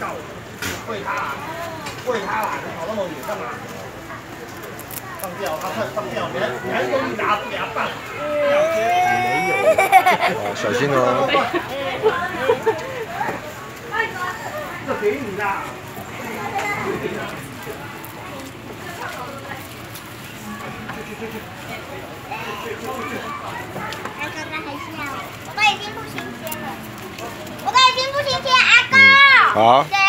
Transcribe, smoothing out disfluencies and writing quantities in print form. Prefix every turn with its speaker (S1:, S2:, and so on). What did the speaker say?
S1: 到，喂它啦，喂它啦，你跑那么远干嘛？放掉，它快放掉，你还用力拿给它放。没有。
S2: 哦，小心哦。
S1: 这给你啦。
S3: 阿哥哥很笑，我都已经不新鲜了，我都已经不新鲜，阿哥。
S2: 好。